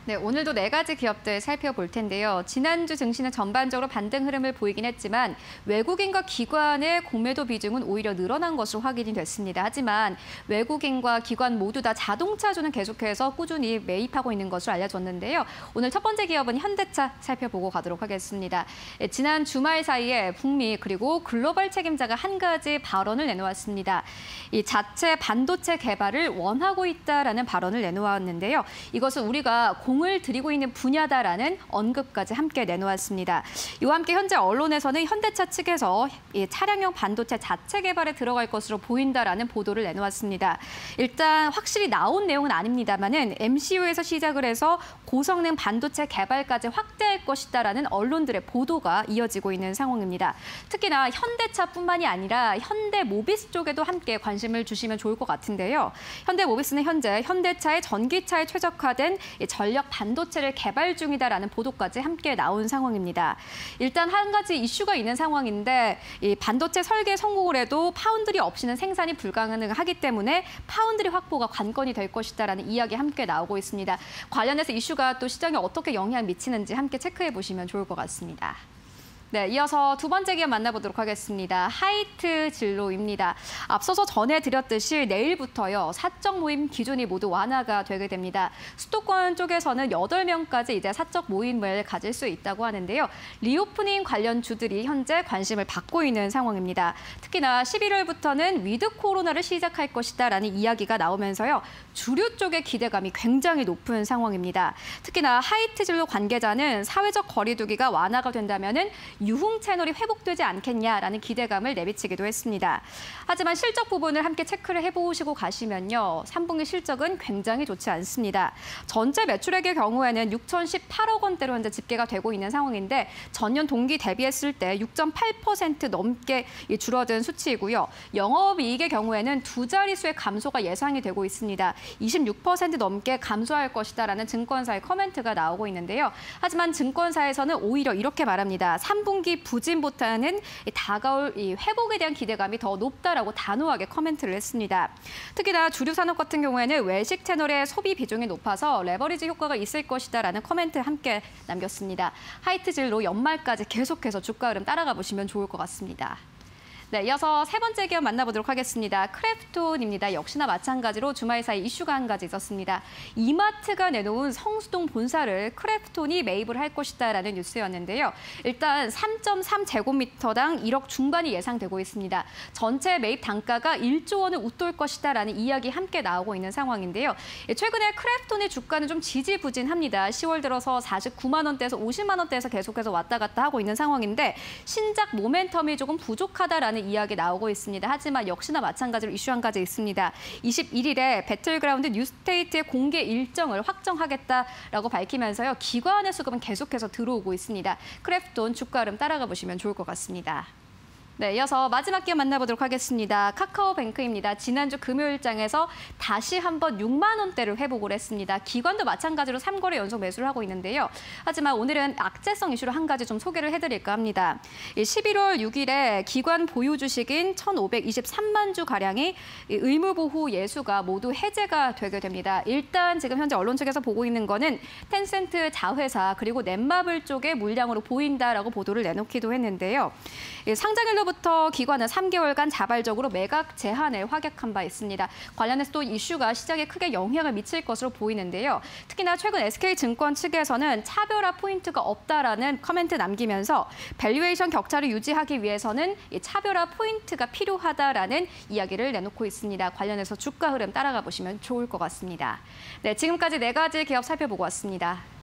네, 오늘도 네 가지 기업들 살펴볼 텐데요. 지난주 증시는 전반적으로 반등 흐름을 보이긴 했지만 외국인과 기관의 공매도 비중은 오히려 늘어난 것으로 확인이 됐습니다. 하지만 외국인과 기관 모두 다 자동차주는 계속해서 꾸준히 매입하고 있는 것으로 알려졌는데요. 오늘 첫 번째 기업은 현대차 살펴보고 가도록 하겠습니다. 지난 주말 사이에 북미 그리고 글로벌 책임자가 한 가지 발언을 내놓았습니다. 이 자체 반도체 개발을 원하고 있다라는 발언을 내놓았는데요. 이것은 우리가 공을 들이고 있는 분야다라는 언급까지 함께 내놓았습니다. 이와 함께 현재 언론에서는 현대차 측에서 이 차량용 반도체 자체 개발에 들어갈 것으로 보인다라는 보도를 내놓았습니다. 일단 확실히 나온 내용은 아닙니다만은 MCU에서 시작을 해서 고성능 반도체 개발까지 확대할 것이다라는 언론들의 보도가 이어지고 있는 상황입니다. 특히나 현대차뿐만이 아니라 현대모비스 쪽에도 함께 관심을 주시면 좋을 것 같은데요. 현대모비스는 현재 현대차의 전기차에 최적화된 전력 반도체를 개발 중이다라는 보도까지 함께 나온 상황입니다. 일단 한 가지 이슈가 있는 상황인데 이 반도체 설계 성공을 해도 파운드리 없이는 생산이 불가능하기 때문에 파운드리 확보가 관건이 될 것이다라는 이야기 함께 나오고 있습니다. 관련해서 이슈가 또 시장에 어떻게 영향을 미치는지 함께 체크해 보시면 좋을 것 같습니다. 네, 이어서 두 번째 기업 만나보도록 하겠습니다. 하이트 진로입니다. 앞서서 전해드렸듯이 내일부터요, 사적 모임 기준이 모두 완화가 되게 됩니다. 수도권 쪽에서는 8명까지 이제 사적 모임을 가질 수 있다고 하는데요. 리오프닝 관련 주들이 현재 관심을 받고 있는 상황입니다. 특히나 11월부터는 위드 코로나를 시작할 것이다라는 이야기가 나오면서요, 주류 쪽의 기대감이 굉장히 높은 상황입니다. 특히나 하이트 진로 관계자는 사회적 거리두기가 완화가 된다면은 유흥 채널이 회복되지 않겠냐라는 기대감을 내비치기도 했습니다. 하지만 실적 부분을 함께 체크를 해보시고 가시면요, 3분기 실적은 굉장히 좋지 않습니다. 전체 매출액의 경우에는 6,018억 원대로 현재 집계가 되고 있는 상황인데 전년 동기 대비했을 때 6.8% 넘게 줄어든 수치이고요. 영업이익의 경우에는 두 자릿수의 감소가 예상이 되고 있습니다. 26% 넘게 감소할 것이다라는 증권사의 커멘트가 나오고 있는데요. 하지만 증권사에서는 오히려 이렇게 말합니다. 3분기 부진보다는 다가올 이 회복에 대한 기대감이 더 높다라고 단호하게 커멘트를 했습니다. 특히나 주류 산업 같은 경우에는 외식 채널의 소비 비중이 높아서 레버리지 효과가 있을 것이다라는 커멘트 함께 남겼습니다. 하이트 진로 연말까지 계속해서 주가 흐름 따라가 보시면 좋을 것 같습니다. 네, 이어서 세 번째 기업 만나보도록 하겠습니다. 크래프톤입니다. 역시나 마찬가지로 주말 사이 이슈가 한 가지 있었습니다. 이마트가 내놓은 성수동 본사를 크래프톤이 매입을 할 것이다라는 뉴스였는데요. 일단 3.3제곱미터당 1억 중반이 예상되고 있습니다. 전체 매입 단가가 1조 원을 웃돌 것이다라는 이야기 함께 나오고 있는 상황인데요. 최근에 크래프톤의 주가는 좀 지지부진합니다. 10월 들어서 49만 원대에서 50만 원대에서 계속해서 왔다 갔다 하고 있는 상황인데 신작 모멘텀이 조금 부족하다라는 이야기 나오고 있습니다. 하지만 역시나 마찬가지로 이슈 한 가지 있습니다. 21일에 배틀그라운드 뉴스테이트의 공개 일정을 확정하겠다라고 밝히면서요, 기관의 수급은 계속해서 들어오고 있습니다. 크래프톤 주가 흐름 따라가 보시면 좋을 것 같습니다. 네, 이어서 마지막 기업 만나보도록 하겠습니다. 카카오뱅크입니다. 지난주 금요일장에서 다시 한번 6만 원대를 회복을 했습니다. 기관도 마찬가지로 3거래 연속 매수를 하고 있는데요. 하지만 오늘은 악재성 이슈로 한 가지 좀 소개를 해드릴까 합니다. 11월 6일에 기관 보유 주식인 1,523만 주가량이 의무보호 예수가 모두 해제가 되게 됩니다. 일단 지금 현재 언론 측에서 보고 있는 거는 텐센트 자회사 그리고 넷마블 쪽의 물량으로 보인다라고 보도를 내놓기도 했는데요. 상장일로부터 기관은 3개월간 자발적으로 매각 제한을 확약한 바 있습니다. 관련해서 또 이슈가 시장에 크게 영향을 미칠 것으로 보이는데요. 특히나 최근 SK증권 측에서는 차별화 포인트가 없다라는 커멘트 남기면서 밸류에이션 격차를 유지하기 위해서는 이 차별화 포인트가 필요하다라는 이야기를 내놓고 있습니다. 관련해서 주가 흐름 따라가 보시면 좋을 것 같습니다. 네, 지금까지 네 가지 기업 살펴보고 왔습니다.